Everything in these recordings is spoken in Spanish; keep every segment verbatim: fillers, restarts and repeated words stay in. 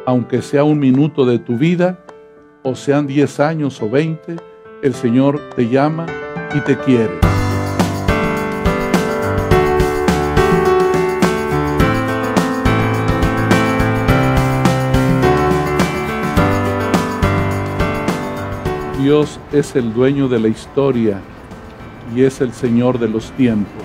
Aunque sea un minuto de tu vida, o sean diez años o veinte, el Señor te llama y te quiere. Dios es el dueño de la historia y es el Señor de los tiempos.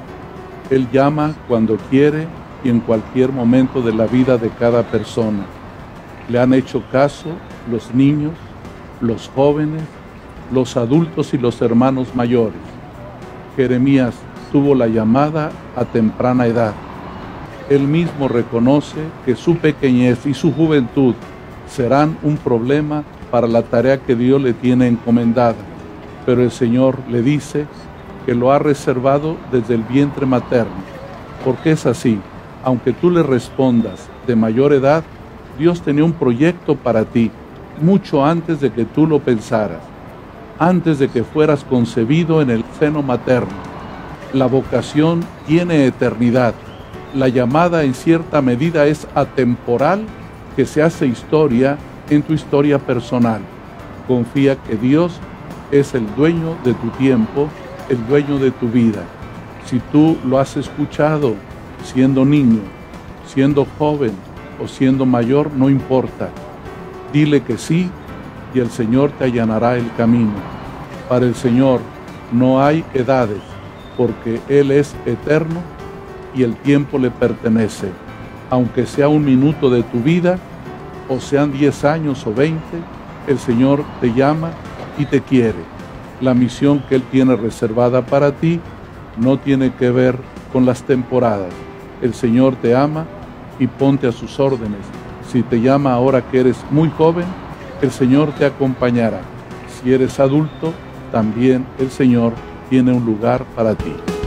Él llama cuando quiere y en cualquier momento de la vida de cada persona. Le han hecho caso los niños, los jóvenes, los adultos y los hermanos mayores. Jeremías tuvo la llamada a temprana edad. Él mismo reconoce que su pequeñez y su juventud serán un problema para la tarea que Dios le tiene encomendada, pero el Señor le dice que lo ha reservado desde el vientre materno, porque es así. Aunque tú le respondas de mayor edad, Dios tenía un proyecto para ti, mucho antes de que tú lo pensaras, antes de que fueras concebido en el seno materno. La vocación tiene eternidad. La llamada en cierta medida es atemporal, que se hace historia en tu historia personal. Confía que Dios es el dueño de tu tiempo, el dueño de tu vida. Si tú lo has escuchado siendo niño, siendo joven o siendo mayor, no importa. Dile que sí y el Señor te allanará el camino. Para el Señor no hay edades, porque Él es eterno y el tiempo le pertenece. Aunque sea un minuto de tu vida, o sean diez años o veinte, el Señor te llama y te quiere. La misión que Él tiene reservada para ti no tiene que ver con las temporadas. El Señor te ama y ponte a sus órdenes. Si te llama ahora que eres muy joven, el Señor te acompañará. Si eres adulto, también el Señor tiene un lugar para ti.